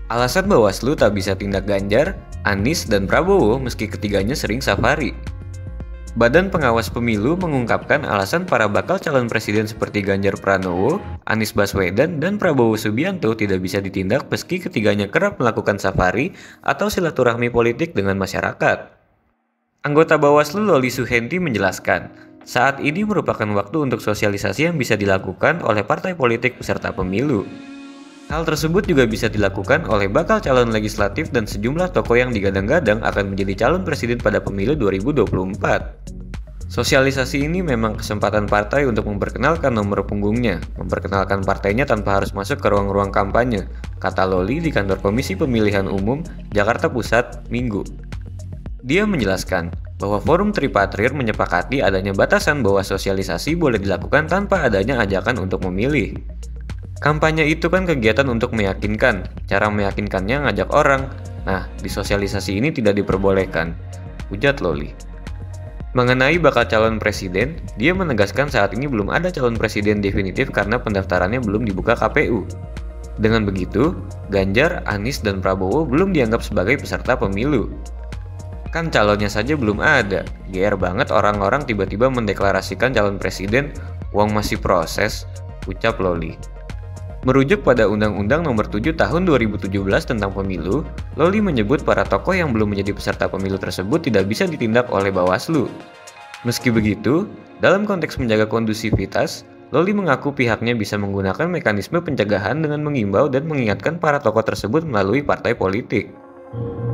Alasan Bawaslu tak bisa tindak Ganjar, Anies, dan Prabowo meski ketiganya sering safari. Badan Pengawas Pemilu mengungkapkan alasan para bakal calon presiden seperti Ganjar Pranowo, Anies Baswedan, dan Prabowo Subianto tidak bisa ditindak meski ketiganya kerap melakukan safari atau silaturahmi politik dengan masyarakat. Anggota Bawaslu Loli Suhenti menjelaskan, saat ini merupakan waktu untuk sosialisasi yang bisa dilakukan oleh partai politik peserta pemilu. Hal tersebut juga bisa dilakukan oleh bakal calon legislatif dan sejumlah tokoh yang digadang-gadang akan menjadi calon presiden pada pemilu 2024. Sosialisasi ini memang kesempatan partai untuk memperkenalkan nomor punggungnya, memperkenalkan partainya tanpa harus masuk ke ruang-ruang kampanye, kata Loli di kantor Komisi Pemilihan Umum, Jakarta Pusat, Minggu. Dia menjelaskan bahwa Forum Tripatrir menyepakati adanya batasan bahwa sosialisasi boleh dilakukan tanpa adanya ajakan untuk memilih. Kampanye itu kan kegiatan untuk meyakinkan, cara meyakinkannya ngajak orang. Nah, di sosialisasi ini tidak diperbolehkan, ujar Loli. Mengenai bakal calon presiden, dia menegaskan saat ini belum ada calon presiden definitif karena pendaftarannya belum dibuka KPU. Dengan begitu, Ganjar, Anies, dan Prabowo belum dianggap sebagai peserta pemilu. Kan calonnya saja belum ada, GR banget orang-orang tiba-tiba mendeklarasikan calon presiden, uang masih proses, ucap Loli. Merujuk pada Undang-Undang Nomor 7 Tahun 2017 tentang Pemilu, Loli menyebut para tokoh yang belum menjadi peserta pemilu tersebut tidak bisa ditindak oleh Bawaslu. Meski begitu, dalam konteks menjaga kondusivitas, Loli mengaku pihaknya bisa menggunakan mekanisme pencegahan dengan mengimbau dan mengingatkan para tokoh tersebut melalui partai politik.